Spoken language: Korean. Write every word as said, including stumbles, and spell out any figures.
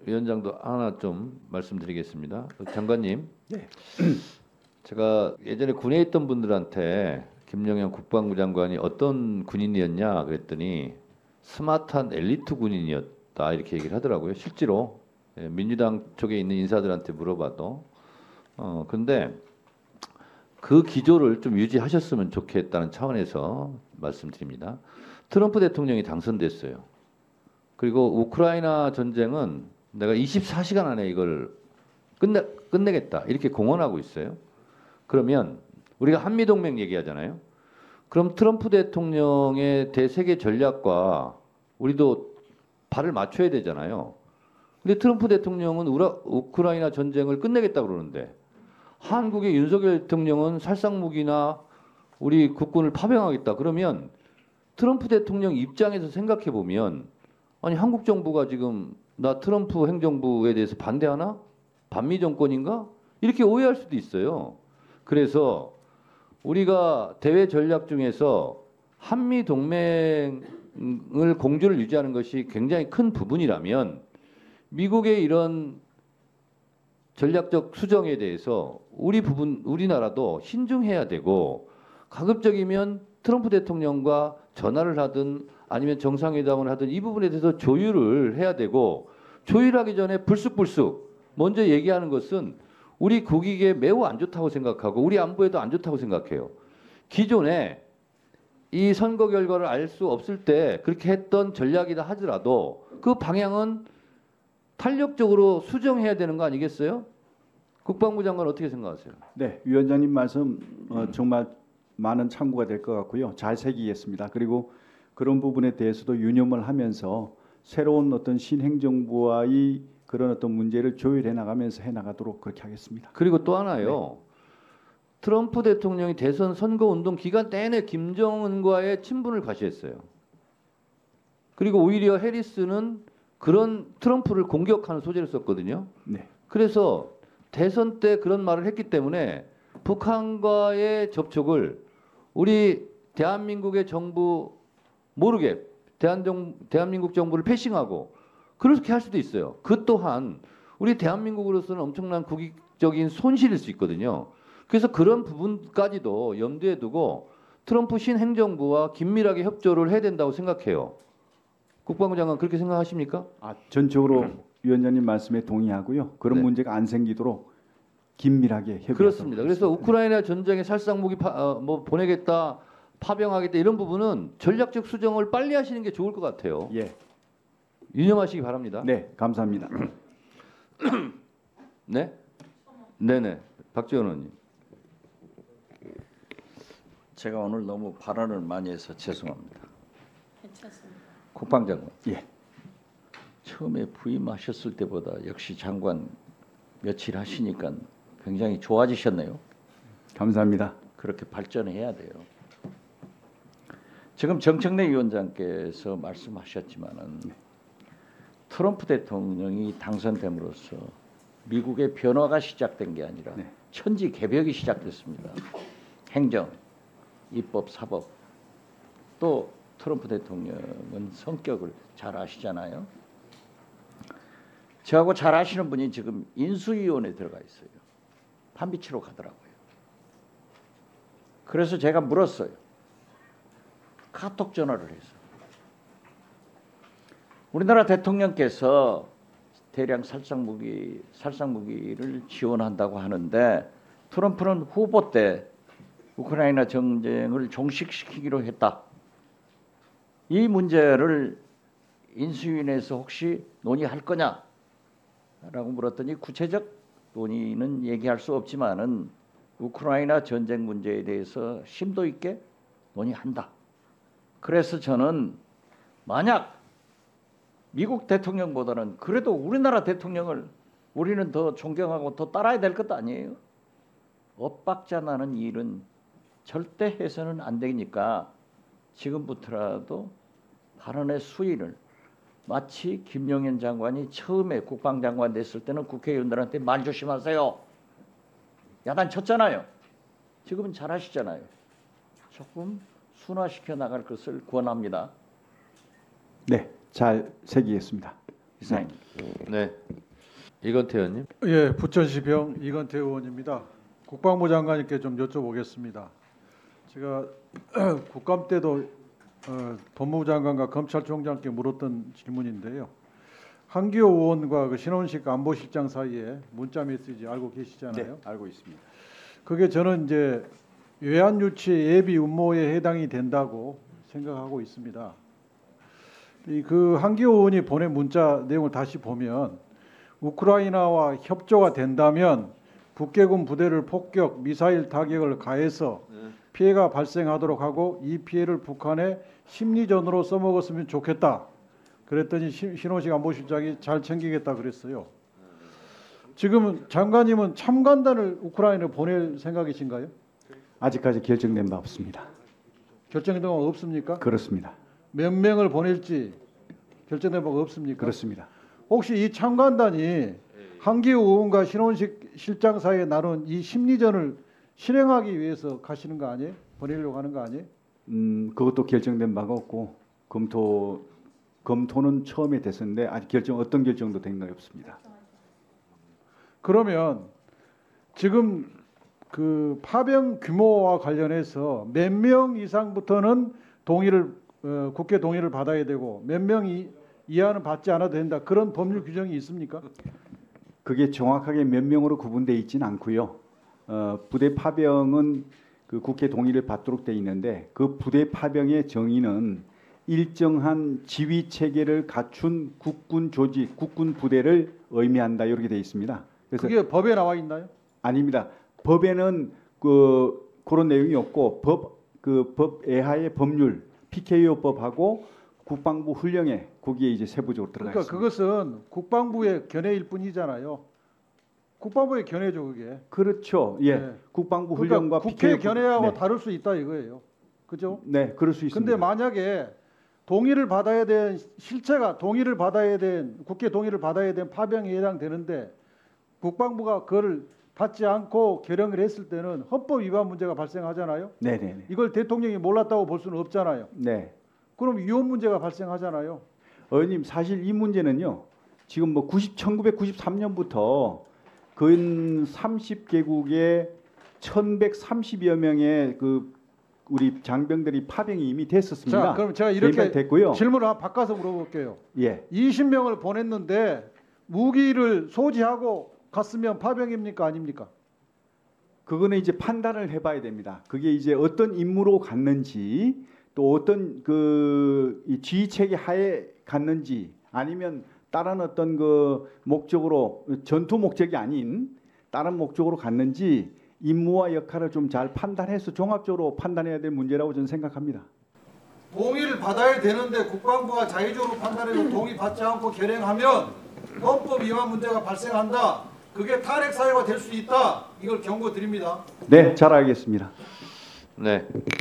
위원장도 하나 좀 말씀드리겠습니다. 장관님, 네. 제가 예전에 군에 있던 분들한테 김영현 국방부 장관이 어떤 군인이었냐 그랬더니 스마트한 엘리트 군인이었다 이렇게 얘기를 하더라고요. 실제로 민주당 쪽에 있는 인사들한테 물어봐도. 어 근데 그 기조를 좀 유지하셨으면 좋겠다는 차원에서 말씀드립니다. 트럼프 대통령이 당선됐어요. 그리고 우크라이나 전쟁은 내가 이십사 시간 안에 이걸 끝내, 끝내겠다 이렇게 공언하고 있어요. 그러면 우리가 한미동맹 얘기하잖아요. 그럼 트럼프 대통령의 대세계 전략과 우리도 발을 맞춰야 되잖아요. 근데 트럼프 대통령은 우라, 우크라이나 전쟁을 끝내겠다 그러는데 한국의 윤석열 대통령은 살상무기나 우리 국군을 파병하겠다. 그러면 트럼프 대통령 입장에서 생각해 보면 아니 한국 정부가 지금 나 트럼프 행정부에 대해서 반대하나? 반미 정권인가? 이렇게 오해할 수도 있어요. 그래서 우리가 대외 전략 중에서 한미 동맹을 공조를 유지하는 것이 굉장히 큰 부분이라면 미국의 이런 전략적 수정에 대해서 우리 부분 우리나라도 신중해야 되고 가급적이면 트럼프 대통령과 전화를 하든 아니면 정상회담을 하든 이 부분에 대해서 조율을 해야 되고 조율하기 전에 불쑥불쑥 먼저 얘기하는 것은 우리 국익에 매우 안 좋다고 생각하고 우리 안보에도 안 좋다고 생각해요. 기존에 이 선거 결과를 알 수 없을 때 그렇게 했던 전략이다 하더라도 그 방향은 탄력적으로 수정해야 되는 거 아니겠어요? 국방부 장관 어떻게 생각하세요? 네, 위원장님 말씀 어, 정말 많은 참고가 될 것 같고요. 잘 새기겠습니다. 그리고 그런 부분에 대해서도 유념을 하면서 새로운 어떤 신행정부와의 그런 어떤 문제를 조율해 나가면서 해 나가도록 그렇게 하겠습니다. 그리고 또 하나요. 네. 트럼프 대통령이 대선 선거운동 기간 내내 김정은과의 친분을 과시했어요. 그리고 오히려 해리스는 그런 트럼프를 공격하는 소재를 썼거든요. 네. 그래서 대선 때 그런 말을 했기 때문에 북한과의 접촉을 우리 대한민국의 정부 모르게 대한정, 대한민국 정부를 패싱하고 그렇게 할 수도 있어요. 그 또한 우리 대한민국으로서는 엄청난 국익적인 손실일 수 있거든요. 그래서 그런 부분까지도 염두에 두고 트럼프 신행정부와 긴밀하게 협조를 해야 된다고 생각해요. 국방부 장관 그렇게 생각하십니까? 아, 전적으로 위원장님 말씀에 동의하고요. 그런 네. 문제가 안 생기도록 긴밀하게 협의하도록 그렇습니다. 그래서 하겠습니다. 우크라이나 전쟁에 살상무기 파, 어, 뭐 보내겠다, 파병하겠다 이런 부분은 전략적 수정을 빨리 하시는 게 좋을 것 같아요. 예. 유념하시기 바랍니다. 네, 감사합니다. 네, 네네, 박지원 의원님. 제가 오늘 너무 발언을 많이 해서 죄송합니다. 괜찮습니다. 국방장관. 예. 처음에 부임하셨을 때보다 역시 장관 며칠 하시니까 굉장히 좋아지셨네요. 감사합니다. 그렇게 발전해야 돼요. 지금 정청래 위원장께서 말씀하셨지만은 트럼프 대통령이 당선됨으로써 미국의 변화가 시작된 게 아니라 네. 천지 개벽이 시작됐습니다. 행정, 입법, 사법. 또 트럼프 대통령은 성격을 잘 아시잖아요. 저하고 잘 아시는 분이 지금 인수위원회에 들어가 있어요. 판비치로 가더라고요. 그래서 제가 물었어요. 카톡 전화를 해서. 우리나라 대통령께서 대량 살상무기, 살상무기를 지원한다고 하는데 트럼프는 후보 때 우크라이나 전쟁을 종식시키기로 했다. 이 문제를 인수위원회에서 혹시 논의할 거냐? 라고 물었더니 구체적 논의는 얘기할 수 없지만은 우크라이나 전쟁 문제에 대해서 심도 있게 논의한다. 그래서 저는 만약 미국 대통령보다는 그래도 우리나라 대통령을 우리는 더 존경하고 더 따라야 될 것도 아니에요. 엇박자 나는 일은 절대 해서는 안 되니까 지금부터라도 발언의 수위를 마치 김용현 장관이 처음에 국방장관 됐을 때는 국회의원들한테 말 조심하세요. 야단 쳤잖아요. 지금은 잘하시잖아요. 조금 순화시켜 나갈 것을 권합니다. 네, 잘 새기겠습니다. 이상입니다. 네. 이건태 의원님. 예, 부천시병 이건태 의원입니다. 국방부 장관님께 좀 여쭤보겠습니다. 제가 국감 때도 어, 법무부 장관과 검찰총장께 물었던 질문인데요. 한기호 의원과 그 신원식 안보실장 사이에 문자 메시지 알고 계시잖아요. 네, 알고 있습니다. 그게 저는 이제 외환 유치 예비 음모에 해당이 된다고 생각하고 있습니다. 이 그 한기호 의원이 보낸 문자 내용을 다시 보면 우크라이나와 협조가 된다면 북계군 부대를 폭격, 미사일 타격을 가해서 피해가 발생하도록 하고 이 피해를 북한의 심리전으로 써먹었으면 좋겠다. 그랬더니 신원식 안보실장이 잘 챙기겠다 그랬어요. 지금 장관님은 참관단을 우크라이나에 보낼 생각이신가요? 아직까지 결정된 바 없습니다. 결정된 바가 없습니까? 그렇습니다. 몇 명을 보낼지 결정된 바가 없습니까? 그렇습니다. 혹시 이 참관단이 한기호 의원과 신원식 실장 사이에 나눈 이 심리전을 실행하기 위해서 가시는 거 아니에요? 보내려고 하는 거 아니에요? 음, 그것도 결정된 바가 없고 검토 검토는 처음에 됐었는데 아직 결정 어떤 결정도 된 게 없습니다. 그러면 지금 그 파병 규모와 관련해서 몇 명 이상부터는 동의를 어, 국회 동의를 받아야 되고 몇 명 이하는 받지 않아도 된다. 그런 법률 규정이 있습니까? 그게 정확하게 몇 명으로 구분되어 있지는 않고요. 어, 부대 파병은 그 국회 동의를 받도록 되어 있는데 그 부대 파병의 정의는 일정한 지휘 체계를 갖춘 국군 조직, 국군 부대를 의미한다 이렇게 되어 있습니다. 그래서 그게 법에 나와 있나요? 아닙니다. 법에는 그 그런 내용이 없고 법 그 법 외하의 법률 피케이오법하고 국방부 훈령에 거기에 이제 세부적으로 들어가 그러니까 있습니다. 그것은 국방부의 견해일 뿐이잖아요. 국방부의 견해죠 그게. 그렇죠. 예, 네. 국방부 그러니까 훈령과 국회 피케이오법, 견해하고 네. 다를 수 있다 이거예요. 그죠? 네, 그럴 수 있습니다. 근데 만약에 동의를 받아야 된 실체가 동의를 받아야 된 국회 동의를 받아야 된 파병에 해당되는데 국방부가 그거를 받지 않고 결정을 했을 때는 헌법 위반 문제가 발생하잖아요. 네, 네, 네. 이걸 대통령이 몰랐다고 볼 수는 없잖아요. 네. 그럼 위헌 문제가 발생하잖아요. 의원님 사실 이 문제는요. 지금 뭐 천구백구십삼 년부터 근 삼십 개국의 천백삼십여 명의 그 우리 장병들이 파병이 이미 됐었습니다. 자, 그럼 제가 이렇게 됐고요. 질문을 하나 바꿔서 물어볼게요. 예. 이십 명을 보냈는데 무기를 소지하고 갔으면 파병입니까 아닙니까? 그거는 이제 판단을 해봐야 됩니다. 그게 이제 어떤 임무로 갔는지 또 어떤 그 지휘 체계 하에 갔는지 아니면 다른 어떤 그 목적으로 전투 목적이 아닌 다른 목적으로 갔는지 임무와 역할을 좀 잘 판단해서 종합적으로 판단해야 될 문제라고 저는 생각합니다. 동의를 받아야 되는데 국방부가 자의적으로 판단해서 동의 받지 않고 결행하면 헌법 위반 문제가 발생한다. 그게 탄핵 사유가 될 수 있다. 이걸 경고 드립니다. 네, 잘 알겠습니다. 네.